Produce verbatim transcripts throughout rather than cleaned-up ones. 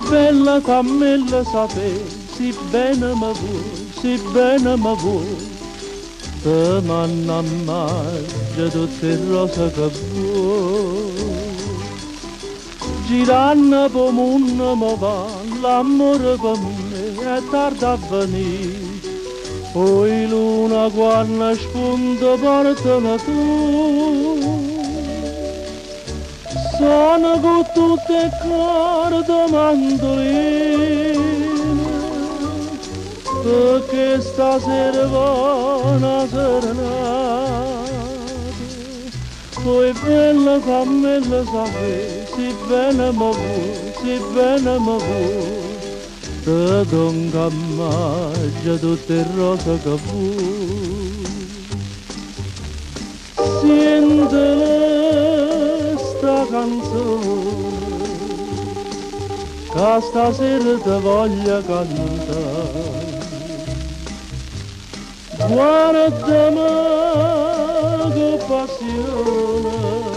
bella cammella sapere, si bene mi vuoi, si bene mi vuoi, te manna mangia tutte le rose che vuoi. Girando per mondo mi va, l'amore per me è tardi a venire. Poi luna quando spunta portami tu. Sono con tutte le corde mandoline, perché stasera va una serenata. Poi bella cammella sapere, si bene mi vuoi, si bene mi vuoi, te donga mangia tutte le rose che vuoi. Sentile sta canzone, che stasera ti voglio cantare. Guardami con passione,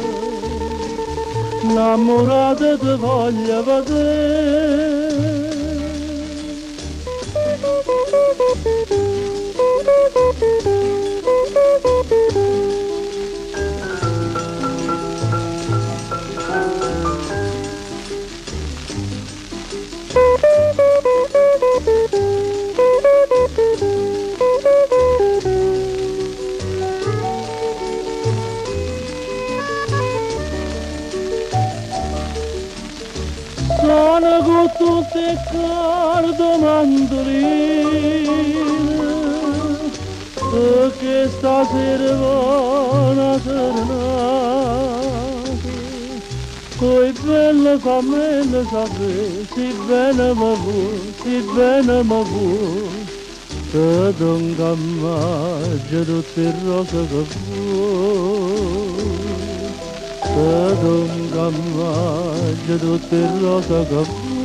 innamorata ti voglio vedere. Sono con tutte le corde mandoline, perché stasera va una serenata. Poi bella cammella sapere, si bene mi vuoi, si bene mi vuoi, te donga mangia tutte le rose che vuoi. Te donga mangia tutte le rose che vuoi.